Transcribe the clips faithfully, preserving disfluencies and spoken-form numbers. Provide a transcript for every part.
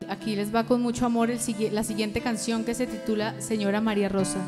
aquí les va con mucho amor el, la siguiente canción que se titula Señora María Rosa.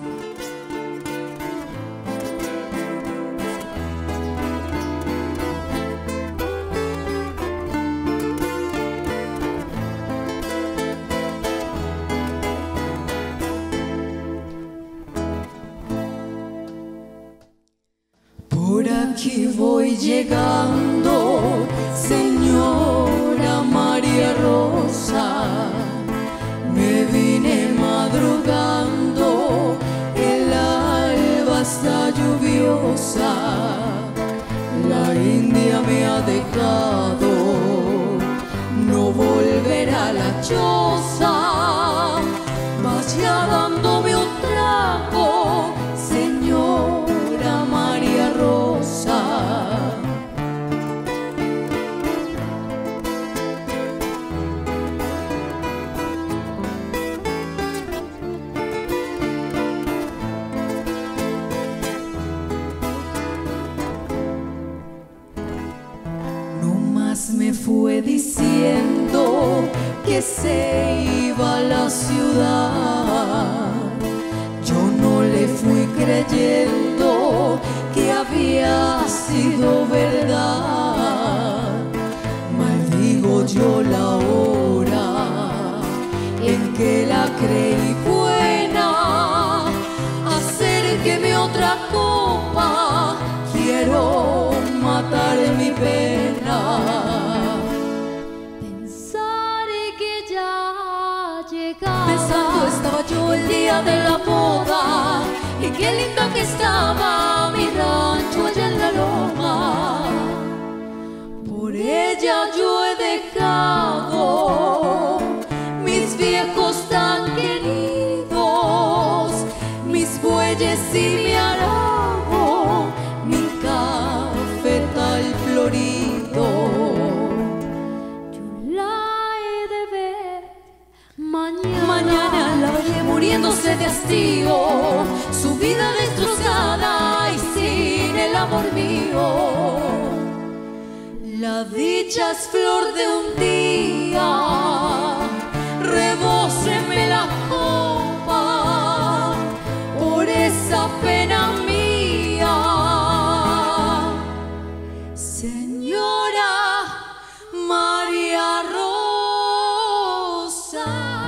Por aquí voy llegando, señora María Rosa, me vine madrugando, el alba está lluviosa, la India me ha dejado, no volverá a la choza, vaya dándome un trago, señora María Rosa. No más me fue diciendo que se iba a la ciudad, yo no le fui creyendo que había sido verdad. Maldigo yo la hora en que la creí buena. Acérqueme otra copa, quiero matar mi pena. Pensaré que ya llegaba. Pensando estaba yo el día de la boda, y qué lindo que estaba mi rancho allá en la loma. Por ella yo he dejado mis viejos tan queridos, mis bueyes y mi arado, mi cafetal florido. Yo la he de ver mañana. Mañana la veré muriéndose de hastío, su vida destrozada y sin el amor mío. La dicha es flor de un día, rebóseme la copa por esa pena mía. Señora María Rosa.